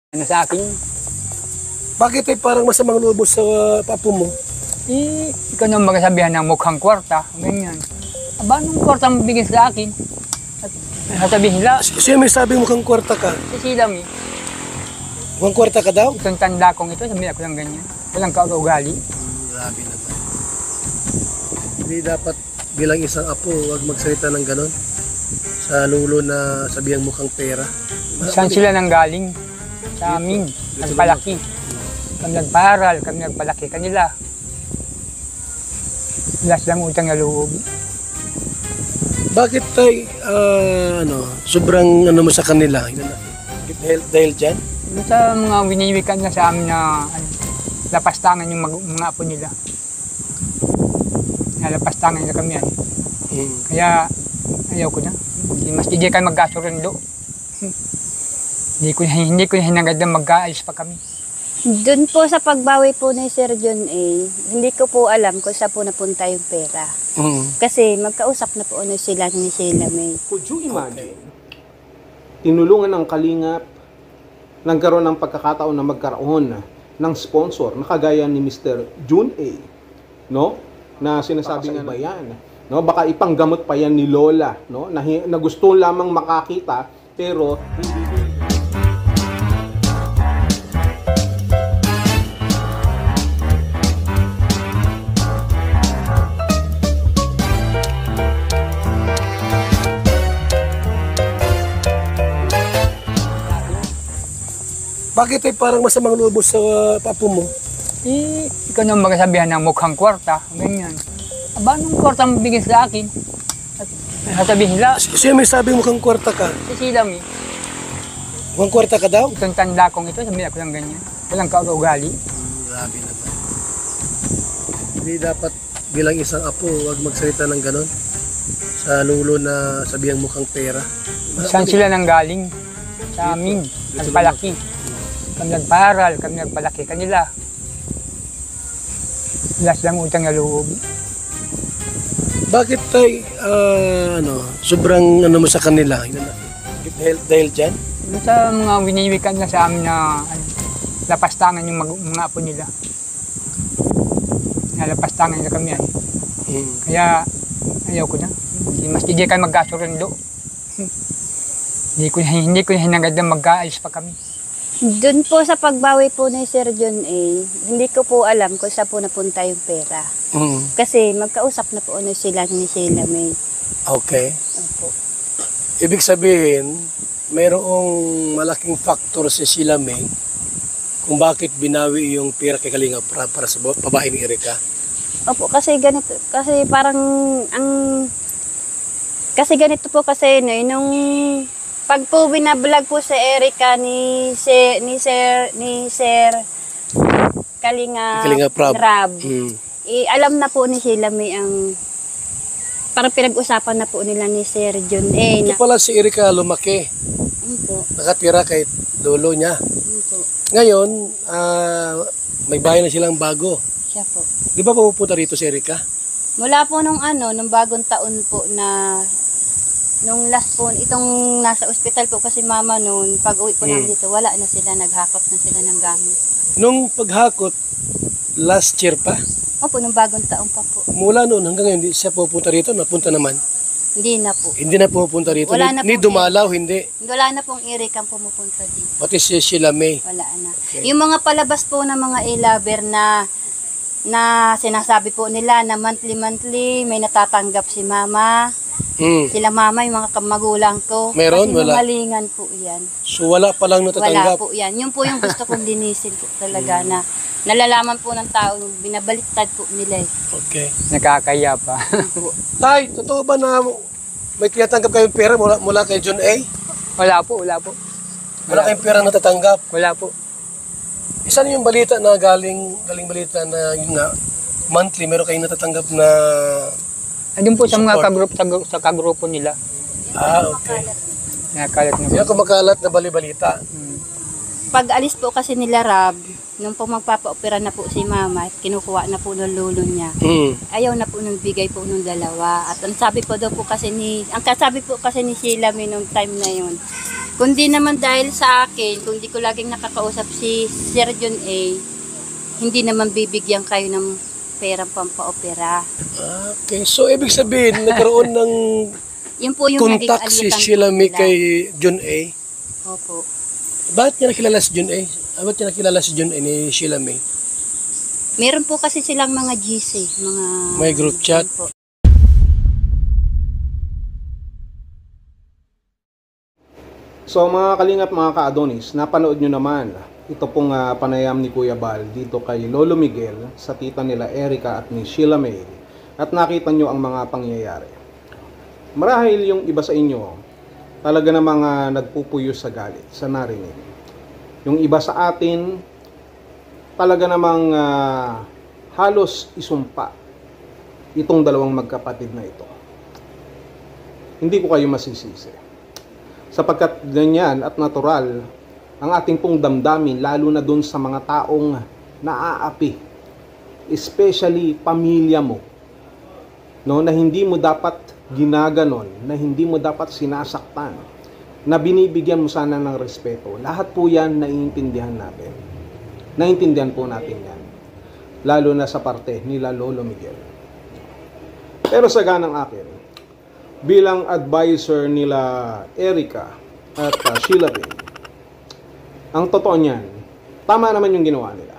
Ano sa akin? Bakit ay parang masamang loob sa papo mo? Ikaw nang magsabihan ng mukhang kwarta, ganyan. Aba, anong kwarta mo bigyan sa akin? At sasabihin nila, Siya may sabi mukhang kwarta ka. si Silam eh. Mukhang kwarta ka daw? Itong tanda kong ito, sabihin ako ng ganyan. Walang kaugali. Grabe naman. Hindi dapat bilang isang apo, huwag magsalita ng ganon. Sa lulo na sabihang mukhang pera. Saan sila nang galing? Sa amin, nagpalaki. Kami nagparal, kami nagpalaki kanila. Wala silang utang na loob. Bakit tay, sobrang mo sa kanila? Dahil dyan? Doon sa mga winiwikan na sa amin na lapastangan yung mga apo nila. Nalapastangan nila kami yan. Kaya ayaw ko na. Mas hindi kayo magkasurundo. Hindi ko hinangad na mag-aalis pa kami. Doon po sa pagbawi po ni Sir John A, hindi ko po alam kung saan po napunta yung pera. Kasi magkausap na po sila ni Sheila May. Could you imagine? Tinulungan ng Kalingap, nagkaroon ng pagkakataon na magkaroon ng sponsor na kagaya ni Mr. Jun A. No? Na sinasabi nga ba yan? No? Baka ipanggamot pa yan ni Lola, no? Na gusto lamang makakita pero hindi. Bakit ay parang masamang loob sa papo mo? Ikaw nang magsabihan ng mukhang kwarta, ganyan. Aba, anong kwarta mo bigyan sa akin? At sasabihin nila, Siya may sabi mukhang kwarta ka. si Silam eh. Mukhang kwarta ka daw? Itong tanda kong ito, sabihin ako ng ganyan. Walang kaugali. Grabe naman. Hindi dapat bilang isang apo, huwag magsalita ng ganon. Sa lulo na sabihang mukhang pera. Saan sila nang galing? Sa amin, nagpalaki. Kami nagparal, kami nagpalaki kanila. Wala silang utang na loob. Bakit tay, sobrang mo sa kanila? Dahil dyan? Doon sa mga winiwikan na sa amin na lapastangan yung mga apo nila. Nalapastangan nila kami yan. Kaya ayaw ko na. Mas hindi kayo magkasurundo. Hindi ko hinangad na mag-aalis pa kami. Doon po sa pagbawi po ni Sir John A, hindi ko po alam kung saan po napunta yung pera. Kasi magkausap na po sila ni Sheila May. Okay. Opo. Ibig sabihin, mayroong malaking factor si Sheila May kung bakit binawi yung pera kay Kalingap para sa babae ni Erica. Opo, kasi ganito, kasi parang kasi ganito po kasi nung pag po binablog po sa Erica ni Sir Kalingap Rab, alam na po ni Sheila May ang parang pinag-usapan na po nila ni Sir John A. Ito pala si Erica lumaki. Opo. Nakatira kay lolo niya. Opo. Ngayon, may bahay na silang bago. Siya po. Di ba pupunta rito si Erica? Mula po nung bagong taon po na nung last po, itong nasa ospital po kasi mama noon, pag uwi po namin dito, wala na sila, naghakot na sila ng gamit. Nung paghakot, last year pa, Opo, nung bagong taon pa po. mula noon hanggang ngayon, hindi siya pupunta rito, napunta naman. Hindi na po. Hindi na pupunta rito, Wala na ni po. dumalaw, hindi. Wala na pong Eric ang pumupunta dito. Pati si Sheila May. Wala na. Okay. Yung mga palabas po ng mga e-lover na sinasabi po nila na monthly may natatanggap si mama. Sila mama, yung mga magulang ko. Meron? Kasi Wala? malingan po yan. So wala pa lang Wala natatanggap. po yan. Yun po yung gusto kong linisin po talaga na nalalaman po ng tao, binabaliktad po nila eh. Okay. Nakakaya pa. Tay, totoo ba na may tinatanggap kayong pera mula kay John A? Wala po. Wala kayong pera natatanggap? Wala po. Isa na yung balita na galing balita na yun nga, monthly meron kayong natatanggap na... Andun po sa mga Support. sa kagrupo nila. Okay. Nakakalat na po. Yan kumakalat na bali-balita. Pag alis po kasi nila Rab, nung po magpapa-opera na po si mama, kinukuha na po ng lolo niya. Ayaw na po nung bigay po nung dalawa. At ang sabi po daw po kasi ang kasabi po kasi ni Sheila May nung time na yun, Kundi naman dahil sa akin, kung di ko laging nakakausap si Sir John A, hindi naman bibigyan kayo ng perang pampaopera. Okay, so ibig sabihin, nagkaroon ng Yun po yung naging contact si alitan Sheila po May nila. kay John A. Opo. Bakit niya nakilala si John A? Bakit niya nakilala si John A ni Sheila May? Meron po kasi silang mga GC, mga... May group chat? Po. So mga kalingap, mga ka-Adonis, napanood nyo naman ito pong panayam ni Kuya Bal dito kay Lolo Miguel sa tita nila Erica at ni Sheila May, at nakita nyo ang mga pangyayari. Marahil yung iba sa inyo talaga namang nagpupuyo sa galit sa narinig. Yung iba sa atin talaga namang halos isumpa itong dalawang magkapatid na ito. Hindi ko kayo masisisi. Sapagkat ganyan at natural ang ating pong damdamin, lalo na dun sa mga taong naaapi, especially pamilya mo, no, na hindi mo dapat ginaganon, na hindi mo dapat sinasaktan, na binibigyan mo sana ng respeto. Lahat po yan naiintindihan natin. Naiintindihan po natin yan. Lalo na sa parte nila Lolo Miguel. Pero sa ganang akin, bilang advisor nila Erica at Sheila May, ang totoo niyan, tama naman yung ginawa nila.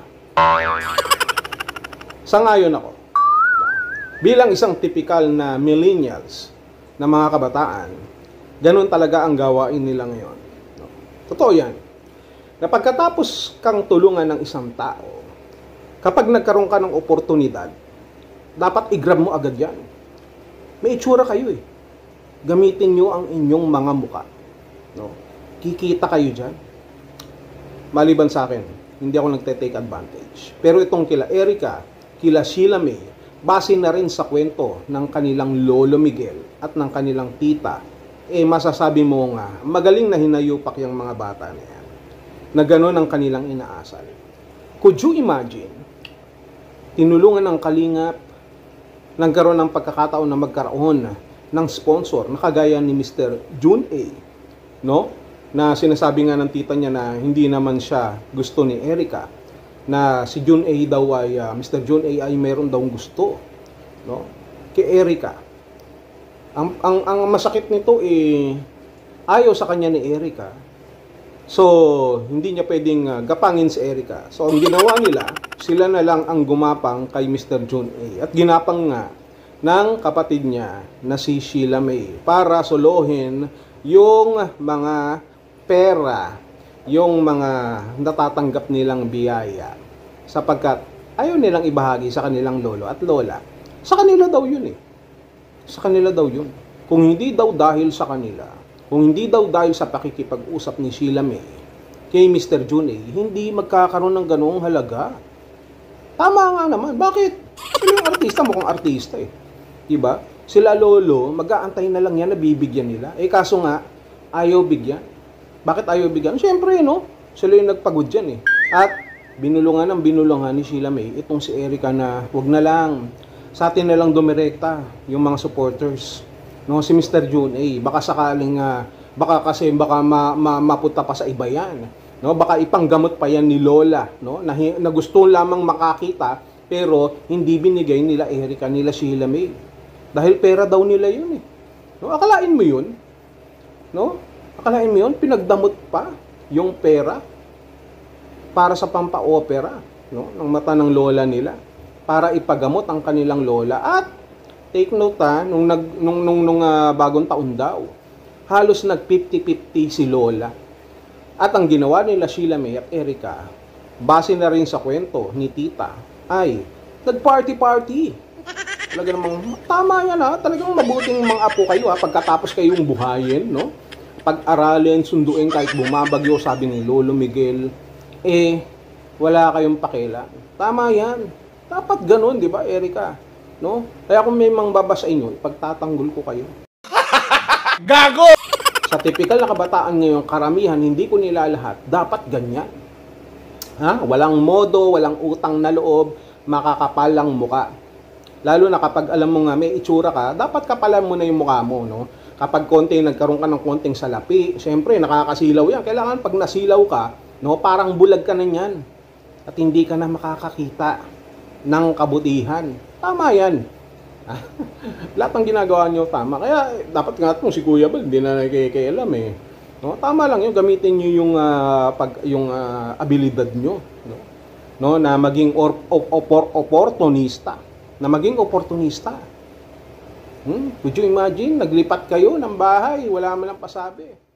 Sangayon ako. Bilang isang typical na millennials na mga kabataan, ganun talaga ang gawain nila ngayon. Totoo yan. Na pagkatapos kang tulungan ng isang tao, kapag nagkaroon ka ng oportunidad, dapat i-grab mo agad yan. May itsura kayo eh. Gamitin nyo ang inyong mga muka. No? Kikita kayo dyan. Maliban sa akin, hindi ako nagte-take advantage. Pero itong kila Erica, kila Sheila May, base na rin sa kwento ng kanilang Lolo Miguel at ng kanilang tita, masasabi mo nga, magaling na hinayupak yung mga bata na yan. Na gano'n ang kanilang inaasal. Could you imagine, tinulungan ng kalingap, nagkaroon ng pagkakataon na magkaroon ng sponsor na kagaya ni Mr. June A, no? Na sinasabi nga ng tita niya na hindi naman siya gusto ni Erica, na si June A daw ay Mr. June A ay meron daw gusto, no? Kay Erica. Ang masakit nito ayaw sa kanya ni Erica. So, hindi niya pwedeng gapangin si Erica. So, ang ginawa nila, sila na lang ang gumapang kay Mr. June A. At ginapang nga ng kapatid niya na si Sheila May para solohin yung mga pera, yung mga natatanggap nilang biyaya, sapagkat ayaw nilang ibahagi sa kanilang lolo at lola. Sa kanila daw yun eh. Sa kanila daw yun. Kung hindi daw dahil sa kanila, kung hindi daw dahil sa pakikipag-usap ni Sheila May kay Mr. June A, hindi magkakaroon ng ganoong halaga. Tama nga naman. Bakit? Sila yung artista, mukhang artista eh. Diba? Sila lolo, mag-aantay na lang yan na bibigyan nila. Kaso nga, ayaw bigyan. Bakit ayaw bigyan? Siyempre, no? Sila yung nagpagod dyan eh. At binulungan ni Sheila May itong si Erica na wag na lang. Sa atin na lang dumirekta yung mga supporters. No, si Mr. June A, baka sakaling baka mapunta pa sa iba yan. No, baka ipanggamot pa yan ni Lola, no? Na gusto lamang makakita pero hindi binigay nila Erica, nila Sheila May. Dahil pera daw nila yun eh. No, akalain mo yun? No? Akalain mo yun, pinagdamot pa yung pera para sa pampa-opera, no, ng mata ng lola nila para ipagamot ang kanilang lola. At take note nung bagong taon daw, halos nag 50-50 si lola. At ang ginawa nila Sheila May at Erica, base na rin sa kwento ni tita, ay nag-party-party. Talaga namang tama yan ha, talagang mabuting mga apo kayo ha, pagkatapos kayong buhayin, no? Pag-aralin, sunduin kahit bumabagyo, sabi ni Lolo Miguel, wala kayong pakialam. Tama yan. Dapat ganun, di ba, Erica? No? Kaya kung may mangbaba sa inyo, ipagtatanggol ko kayo. Gago! Sa typical na kabataan ngayon, karamihan, hindi ko nila lahat, dapat ganyan. Ha? Walang modo, walang utang na loob, makakapal lang muka. Lalo na kapag alam mo nga may itsura ka, dapat kapalan mo na yung mukha mo, no? Kapag nagkaroon ka ng konting salapi, siyempre nakakasilaw yan. Kailangan pag nasilaw ka, no, parang bulag ka na yan. At hindi ka na makakakita ng kabutihan. Tama yan. Lahat ng ginagawa nyo tama. Kaya dapat nga itong si Kuya Bal, hindi na nakikialam eh. No, tama lang yun, gamitin niyo yung abilidad niyo, no? No, na maging opportunista. Na maging opportunista. Could you imagine, naglipat kayo ng bahay, wala man lang pasabi.